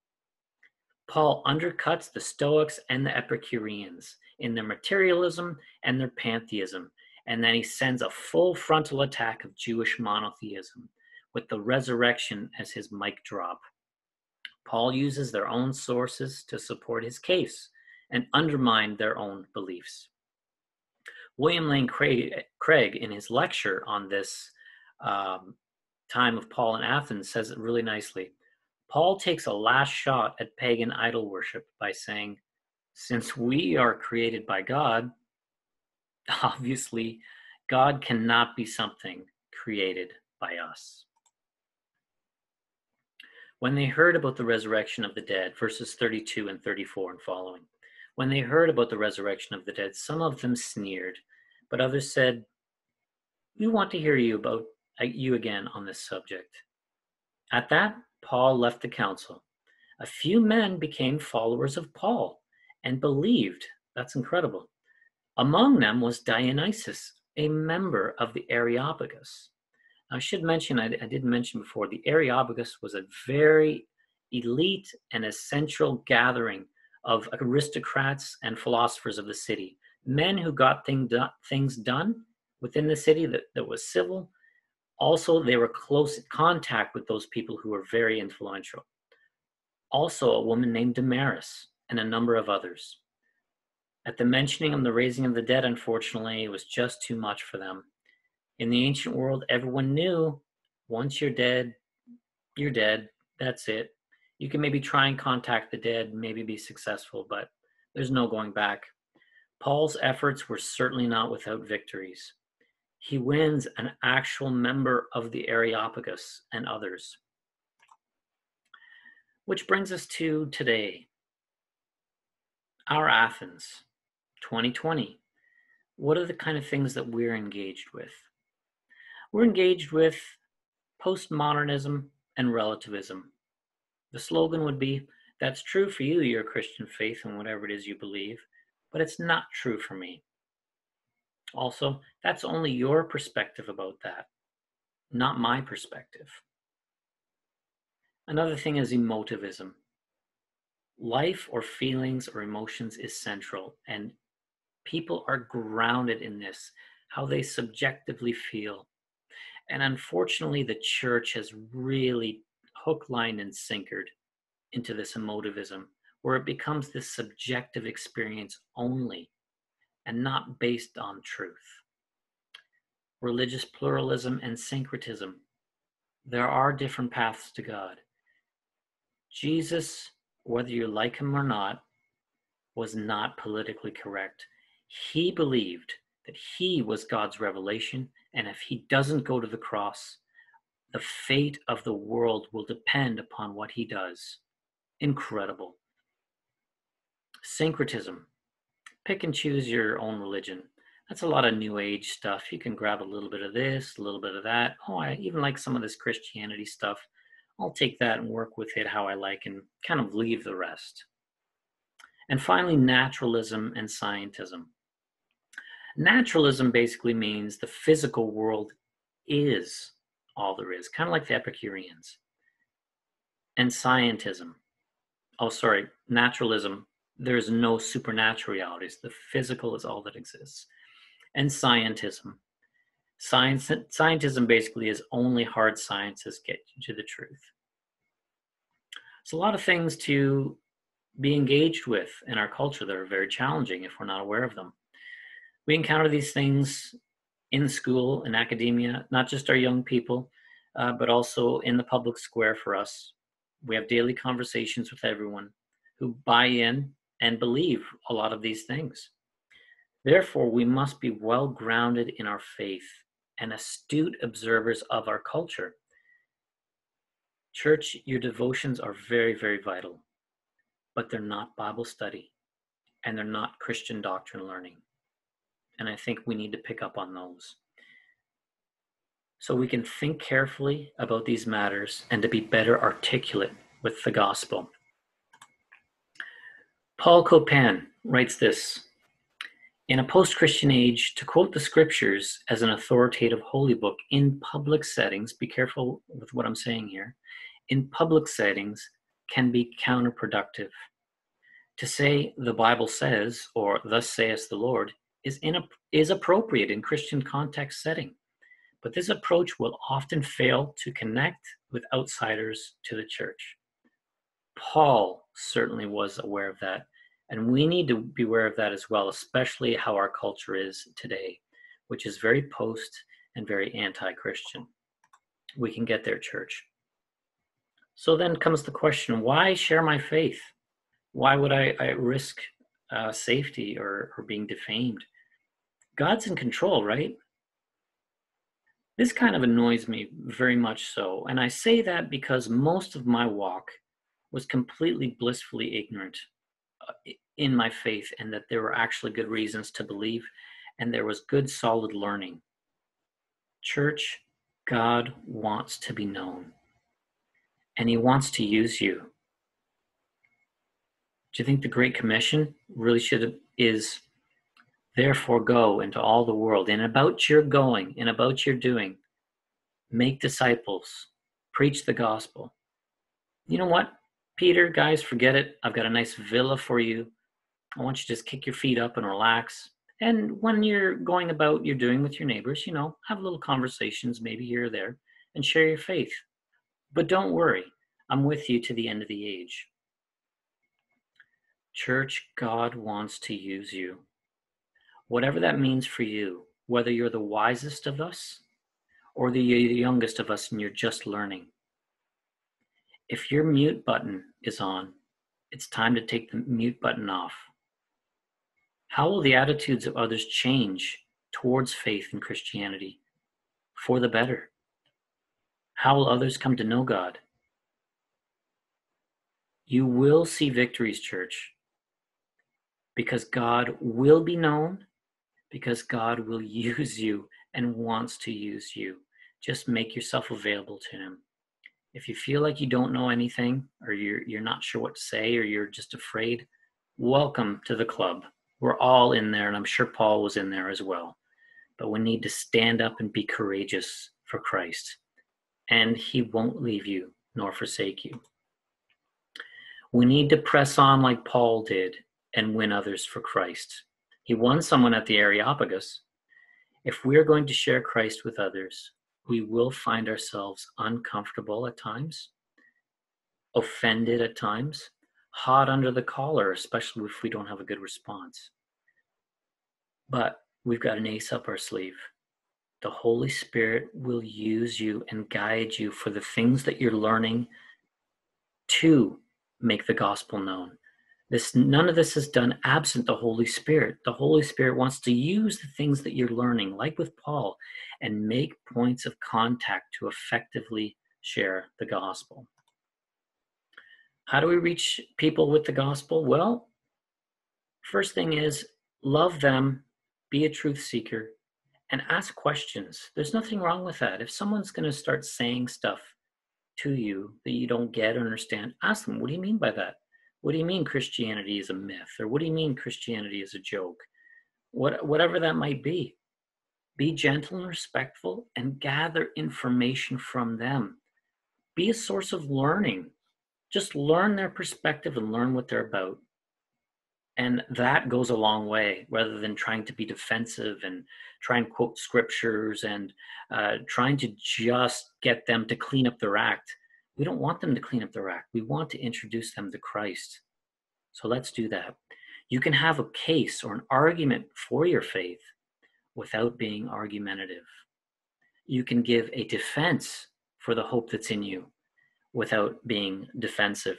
Paul undercuts the Stoics and the Epicureans in their materialism and their pantheism, and then he sends a full frontal attack of Jewish monotheism, with the resurrection as his mic drop. Paul uses their own sources to support his case and undermine their own beliefs. William Lane Craig, Craig in his lecture on this um, time of Paul in Athens, says it really nicely. Paul takes a last shot at pagan idol worship by saying, since we are created by God, obviously God cannot be something created by us. When they heard about the resurrection of the dead, verses thirty-two and thirty-four and following, when they heard about the resurrection of the dead, some of them sneered, but others said, we want to hear you about uh, you again on this subject. At that, Paul left the council. A few men became followers of Paul and believed. That's incredible. Among them was Dionysius, a member of the Areopagus. I should mention, I, I did mention before, the Areopagus was a very elite and essential gathering of aristocrats and philosophers of the city, men who got thing do, things done within the city that, that was civil. Also, they were close in contact with those people who were very influential. Also, a woman named Damaris and a number of others. At the mentioning of the raising of the dead, unfortunately, it was just too much for them. In the ancient world, everyone knew once you're dead, you're dead. That's it. You can maybe try and contact the dead, maybe be successful, but there's no going back. Paul's efforts were certainly not without victories. He wins an actual member of the Areopagus and others. Which brings us to today. Our Athens, twenty twenty. What are the kind of things that we're engaged with? We're engaged with postmodernism and relativism. The slogan would be, that's true for you, your Christian faith and whatever it is you believe, but it's not true for me. Also, that's only your perspective about that, not my perspective. Another thing is emotivism. Life or feelings or emotions is central, and people are grounded in this, how they subjectively feel. And unfortunately, the church has really hook, line, and sinkered into this emotivism, where it becomes this subjective experience only and not based on truth. Religious pluralism and syncretism. There are different paths to God. Jesus, whether you like him or not, was not politically correct. He believed that he was God's revelation, and if he doesn't go to the cross, the fate of the world will depend upon what he does. Incredible. Syncretism. Pick and choose your own religion. That's a lot of New Age stuff. You can grab a little bit of this, a little bit of that. Oh, I even like some of this Christianity stuff. I'll take that and work with it how I like and kind of leave the rest. And finally, naturalism and scientism. Naturalism basically means the physical world is all there is, kind of like the Epicureans. And scientism. Oh, sorry, naturalism. There's no supernatural realities. The physical is all that exists. And scientism. Science, scientism basically is only hard sciences get you to the truth. It's a lot of things to be engaged with in our culture that are very challenging if we're not aware of them. We encounter these things in school, in academia, not just our young people, uh, but also in the public square for us. We have daily conversations with everyone who buy in and believe a lot of these things. Therefore, we must be well grounded in our faith and astute observers of our culture. Church, your devotions are very, very vital, but they're not Bible study and they're not Christian doctrine learning. And I think we need to pick up on those. So we can think carefully about these matters and to be better articulate with the gospel. Paul Copan writes this: in a post-Christian age, to quote the scriptures as an authoritative holy book in public settings, be careful with what I'm saying here, in public settings can be counterproductive. To say the Bible says, or thus saith the Lord, is, in a, is appropriate in Christian context setting. But this approach will often fail to connect with outsiders to the church. Paul certainly was aware of that, and we need to be aware of that as well, especially how our culture is today, which is very post and very anti-Christian. We can get there, church. So then comes the question, why share my faith? Why would I, I risk uh, safety or, or being defamed? God's in control, right? This kind of annoys me very much so, and I say that because most of my walk was completely blissfully ignorant in my faith, and that there were actually good reasons to believe, and there was good solid learning. Church, God wants to be known, and he wants to use you. Do you think the Great Commission really should have, is therefore go into all the world, and about your going and about your doing, make disciples, preach the gospel. You know what, Peter, guys, forget it. I've got a nice villa for you. I want you to just kick your feet up and relax. And when you're going about your doing with your neighbors, you know, have little conversations, maybe here or there, and share your faith. But don't worry, I'm with you to the end of the age. Church, God wants to use you. Whatever that means for you, whether you're the wisest of us or the youngest of us and you're just learning. If your mute button is on, it's time to take the mute button off. How will the attitudes of others change towards faith in Christianity for the better? How will others come to know God? You will see victories, church, because God will be known, because God will use you and wants to use you. Just make yourself available to him. If you feel like you don't know anything, or you're, you're not sure what to say, or you're just afraid, welcome to the club. We're all in there, and I'm sure Paul was in there as well. But we need to stand up and be courageous for Christ. And he won't leave you nor forsake you. We need to press on like Paul did and win others for Christ. He won someone at the Areopagus. If we're going to share Christ with others, we will find ourselves uncomfortable at times, offended at times, hot under the collar, especially if we don't have a good response. But we've got an ace up our sleeve. The Holy Spirit will use you and guide you for the things that you're learning to make the gospel known. This, none of this is done absent the Holy Spirit. The Holy Spirit wants to use the things that you're learning, like with Paul, and make points of contact to effectively share the gospel. How do we reach people with the gospel? Well, first thing is love them, be a truth seeker, and ask questions. There's nothing wrong with that. If someone's going to start saying stuff to you that you don't get or understand, ask them, what do you mean by that? What do you mean Christianity is a myth? Or what do you mean Christianity is a joke? What, whatever that might be. Be gentle and respectful and gather information from them. Be a source of learning. Just learn their perspective and learn what they're about. And that goes a long way, rather than trying to be defensive and try and quote scriptures and uh, trying to just get them to clean up their act. We don't want them to clean up their act. We want to introduce them to Christ. So let's do that. You can have a case or an argument for your faith without being argumentative. You can give a defense for the hope that's in you without being defensive.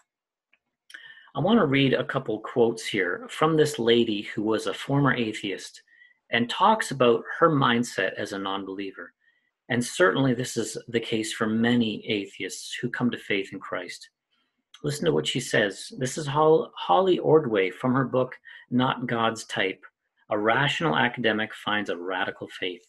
I want to read a couple quotes here from this lady who was a former atheist and talks about her mindset as a non-believer. And certainly this is the case for many atheists who come to faith in Christ. Listen to what she says. This is Holly Ordway from her book, Not God's Type. A rational academic finds a radical faith.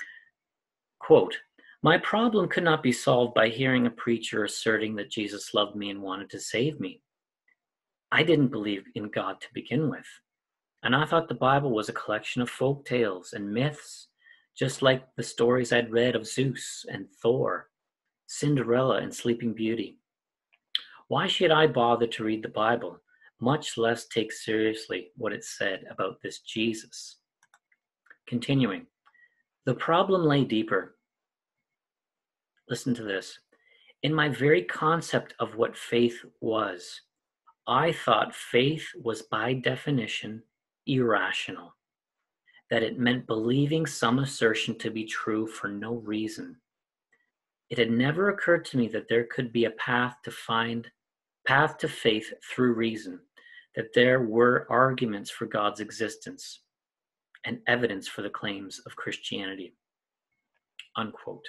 Quote, "My problem could not be solved by hearing a preacher asserting that Jesus loved me and wanted to save me. I didn't believe in God to begin with, and I thought the Bible was a collection of folk tales and myths, just like the stories I'd read of Zeus and Thor, Cinderella and Sleeping Beauty. Why should I bother to read the Bible, much less take seriously what it said about this Jesus?" Continuing, "The problem lay deeper. Listen to this. In my very concept of what faith was, I thought faith was by definition irrational, that it meant believing some assertion to be true for no reason. It had never occurred to me that there could be a path to find, path to faith through reason, that there were arguments for God's existence and evidence for the claims of Christianity." Unquote.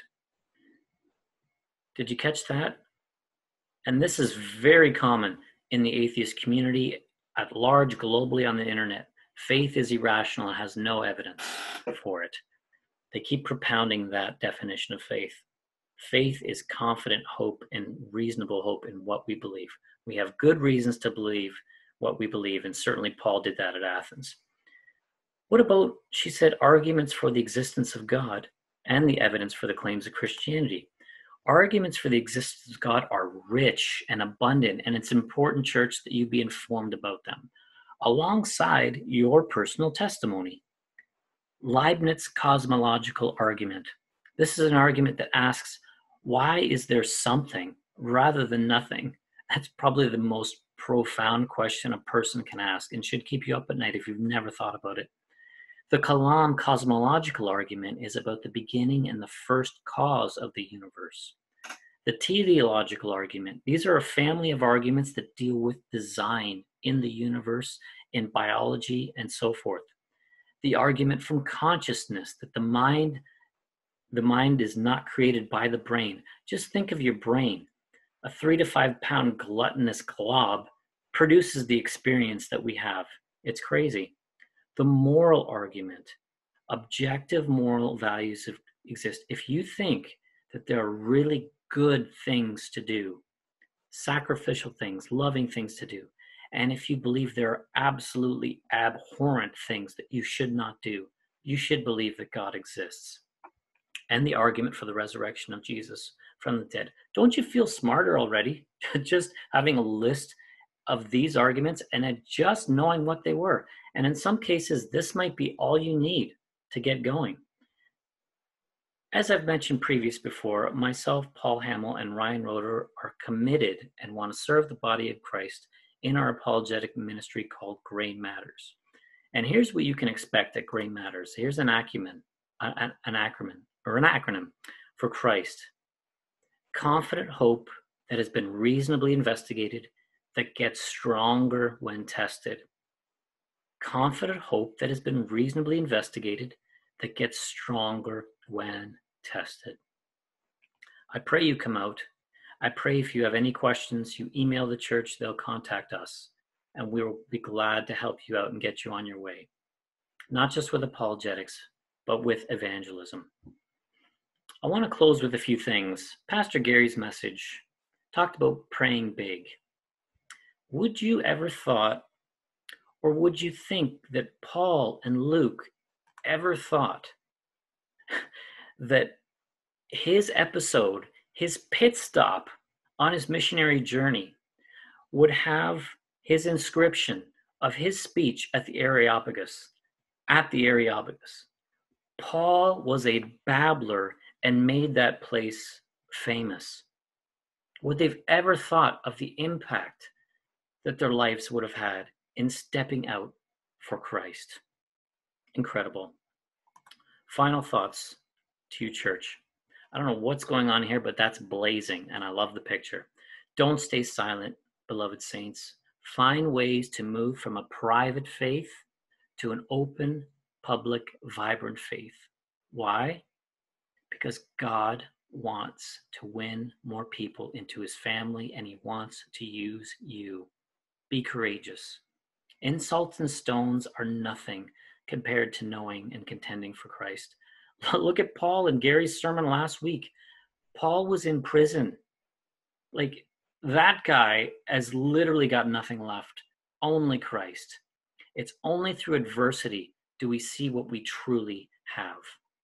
Did you catch that? And this is very common in the atheist community at large, globally on the internet. Faith is irrational and has no evidence for it. They keep propounding that definition of faith. Faith is confident hope and reasonable hope in what we believe. We have good reasons to believe what we believe, and certainly Paul did that at Athens. What about, she said, arguments for the existence of God and the evidence for the claims of Christianity? Arguments for the existence of God are rich and abundant, and it's important, church, that you be informed about them, alongside your personal testimony. Leibniz cosmological argument. This is an argument that asks, why is there something rather than nothing? That's probably the most profound question a person can ask and should keep you up at night if you've never thought about it. The Kalam cosmological argument is about the beginning and the first cause of the universe. The teleological argument, these are a family of arguments that deal with design in the universe, in biology, and so forth. The argument from consciousness, that the mind, the mind is not created by the brain. Just think of your brain. A three to five pound gluttonous glob produces the experience that we have. It's crazy. The moral argument, objective moral values exist. If you think that there are really good things to do, sacrificial things, loving things to do, and if you believe there are absolutely abhorrent things that you should not do, you should believe that God exists. And the argument for the resurrection of Jesus from the dead. Don't you feel smarter already? Just having a list of these arguments and just knowing what they were. And in some cases, this might be all you need to get going. As I've mentioned previous before, myself, Paul Hamill, and Ryan Roeder are committed and want to serve the body of Christ in our apologetic ministry called Grey Matters. And here's what you can expect at Grey Matters. Here's an acronym, an, an acronym, or an acronym for Christ. Confident hope that has been reasonably investigated, that gets stronger when tested. Confident hope that has been reasonably investigated that gets stronger when tested. I pray you come out. I pray if you have any questions, you email the church, they'll contact us, and we will be glad to help you out and get you on your way. Not just with apologetics, but with evangelism. I want to close with a few things. Pastor Gary's message talked about praying big. Would you ever thought, or would you think that Paul and Luke ever thought that his episode, his pit stop on his missionary journey, would have his inscription of his speech at the Areopagus, at the Areopagus? Paul was a babbler and made that place famous. Would they've ever thought of the impact that their lives would have had in stepping out for Christ? Incredible. Final thoughts to you, church. I don't know what's going on here, but that's blazing, and I love the picture. Don't stay silent, beloved saints. Find ways to move from a private faith to an open, public, vibrant faith. Why? Because God wants to win more people into his family, and he wants to use you. Be courageous. Insults and stones are nothing compared to knowing and contending for Christ. Look at Paul in Gary's sermon last week. Paul was in prison. Like, that guy has literally got nothing left. Only Christ. It's only through adversity do we see what we truly have.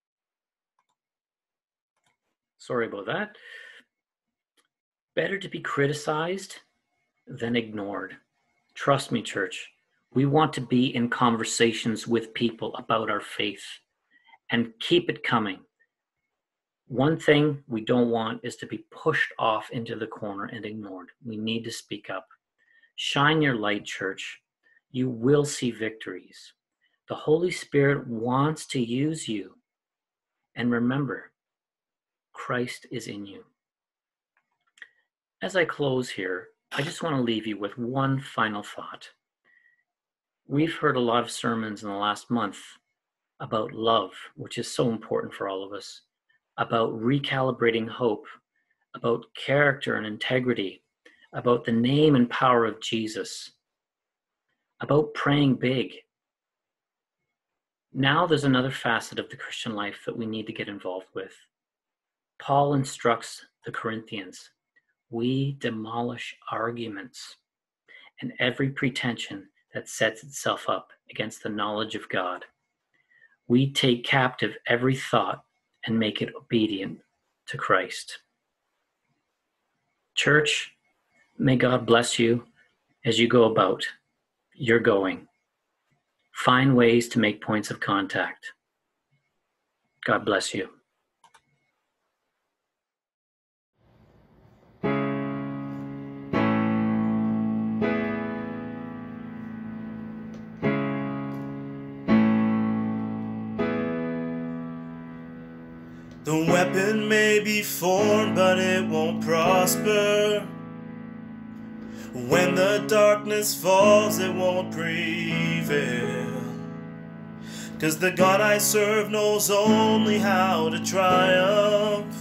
Sorry about that. Better to be criticized than ignored. Trust me, church. We want to be in conversations with people about our faith, and keep it coming. One thing we don't want is to be pushed off into the corner and ignored. We need to speak up. Shine your light, church. You will see victories. The Holy Spirit wants to use you. And remember, Christ is in you. As I close here, I just want to leave you with one final thought. We've heard a lot of sermons in the last month about love, which is so important for all of us, about recalibrating hope, about character and integrity, about the name and power of Jesus, about praying big. Now there's another facet of the Christian life that we need to get involved with. Paul instructs the Corinthians, we demolish arguments and every pretension that sets itself up against the knowledge of God. We take captive every thought and make it obedient to Christ. Church, may God bless you as you go about your going. Find ways to make points of contact. God bless you. The weapon may be formed, but it won't prosper. When the darkness falls, it won't prevail. 'Cause the God I serve knows only how to triumph.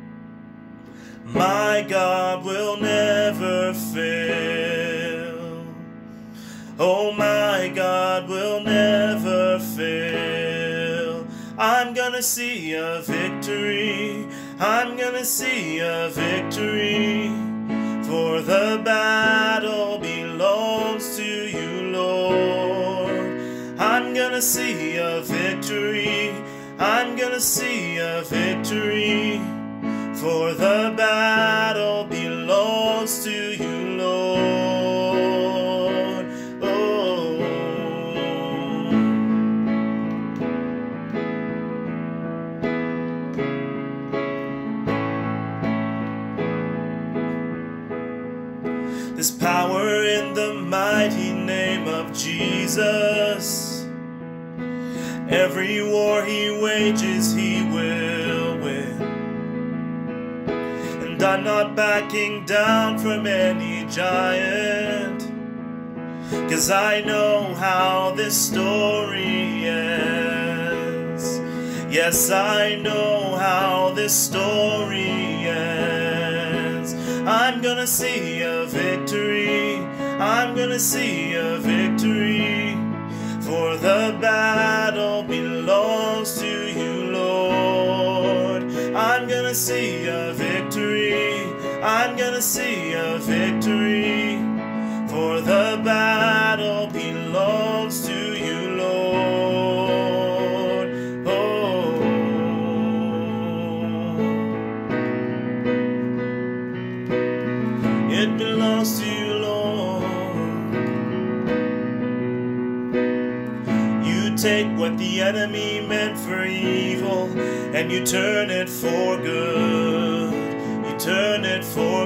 My God will never fail. Oh, my God will never fail. I'm gonna see a victory. I'm gonna see a victory. For the battle belongs to you, Lord. I'm gonna see a victory. I'm gonna see a victory. For the battle belongs to you, Lord. Oh. There's power in the mighty name of Jesus. Every war he wages, he will win. And I'm not backing down from any giant, 'cause I know how this story ends. Yes, I know how this story ends. I'm gonna see a victory. I'm gonna see a victory. For the battle belongs to you, Lord. I'm gonna see a victory. I'm gonna see a victory. For the battle belongs to you, Lord. Oh, it belongs to you, Lord. You take what the enemy meant for evil and you turn it for good. You turn it for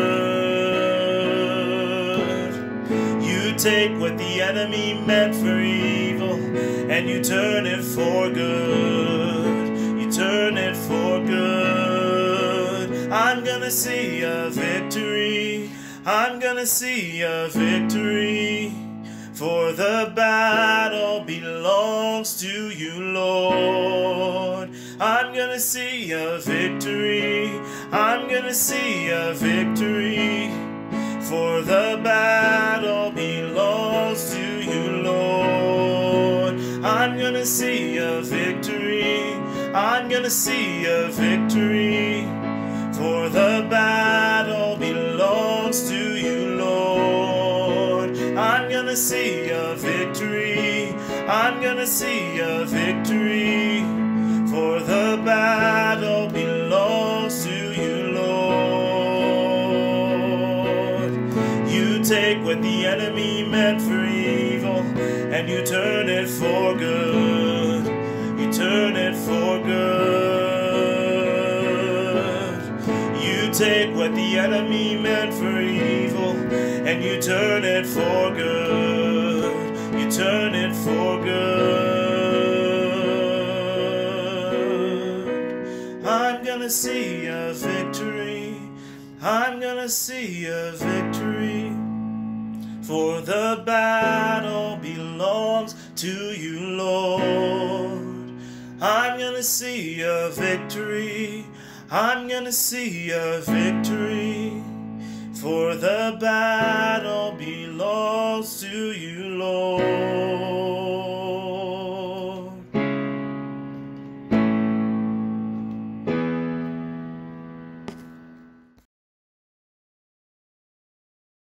good. You take what the enemy meant for evil and you turn it for good. You turn it for good. I'm gonna see a victory. I'm gonna see a victory. For the battle belongs to you, Lord. I'm gonna see a victory. I'm gonna see a victory. For the battle belongs to you, Lord. I'm gonna see a victory. I'm gonna see a victory. For the battle belongs to you, Lord. I'm gonna see a victory. I'm gonna see a victory. For the battle belongs to you, Lord. You take what the enemy meant for evil and you turn it for good. You turn it for good. You take what the enemy meant for evil and you turn it for good. You turn it for good. I'm gonna see a victory. I'm gonna see a victory. For the battle belongs to you, Lord. I'm gonna see a victory. I'm gonna see a victory. For the battle belongs to you,